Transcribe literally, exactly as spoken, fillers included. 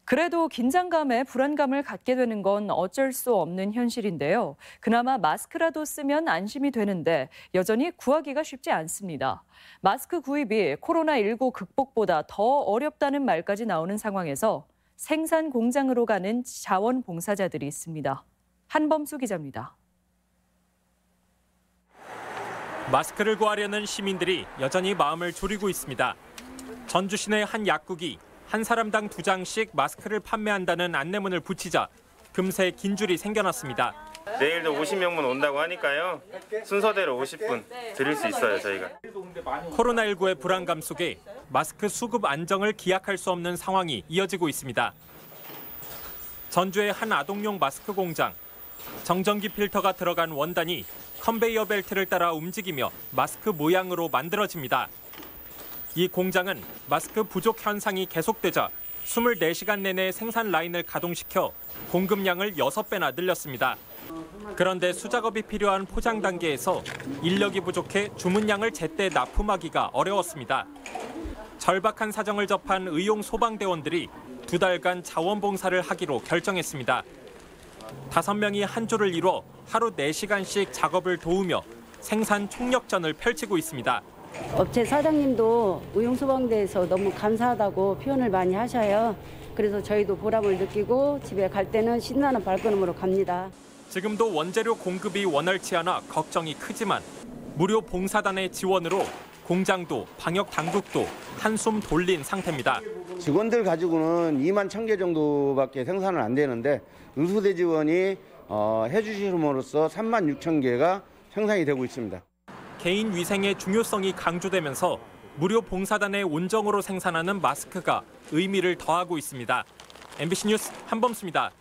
그래도 긴장감에 불안감을 갖게 되는 건 어쩔 수 없는 현실인데요. 그나마 마스크라도 쓰면 안심이 되는데 여전히 구하기가 쉽지 않습니다. 마스크 구입이 코로나십구 극복보다 더 어렵다는 말까지 나오는 상황에서 생산 공장으로 가는 자원봉사자들이 있습니다. 한범수 기자입니다. 마스크를 구하려는 시민들이 여전히 마음을 졸이고 있습니다. 전주 시내 한 약국이 한 사람당 두 장씩 마스크를 판매한다는 안내문을 붙이자 금세 긴 줄이 생겨났습니다. 내일도 오십 명분 온다고 하니까요. 순서대로 오십 분 드릴 수 있어요, 저희가. 코로나십구의 불안감 속에 마스크 수급 안정을 기약할 수 없는 상황이 이어지고 있습니다. 전주의 한 아동용 마스크 공장. 정전기 필터가 들어간 원단이 컨베이어 벨트를 따라 움직이며 마스크 모양으로 만들어집니다. 이 공장은 마스크 부족 현상이 계속되자 이십사 시간 내내 생산 라인을 가동시켜 공급량을 여섯 배나 늘렸습니다. 그런데 수작업이 필요한 포장 단계에서 인력이 부족해 주문량을 제때 납품하기가 어려웠습니다. 절박한 사정을 접한 의용 소방대원들이 두 달간 자원봉사를 하기로 결정했습니다. 다섯 명이 한 조를 이뤄 하루 네 시간씩 작업을 도우며 생산 총력전을 펼치고 있습니다. 업체 사장님도 의용소방대에서 너무 감사하다고 표현을 많이 하셔요. 그래서 저희도 보람을 느끼고 집에 갈 때는 신나는 발걸음으로 갑니다. 지금도 원재료 공급이 원활치 않아 걱정이 크지만 무료 봉사단의 지원으로 공장도 방역 당국도 한숨 돌린 상태입니다. 직원들 가지고는 이만 천 개 정도밖에 생산은 안 되는데 의수대 지원이 어, 해주심으로써 삼만 육천 개가 생산이 되고 있습니다. 개인 위생의 중요성이 강조되면서 무료 봉사단의 온정으로 생산하는 마스크가 의미를 더하고 있습니다. 엠비씨 뉴스 한범수입니다.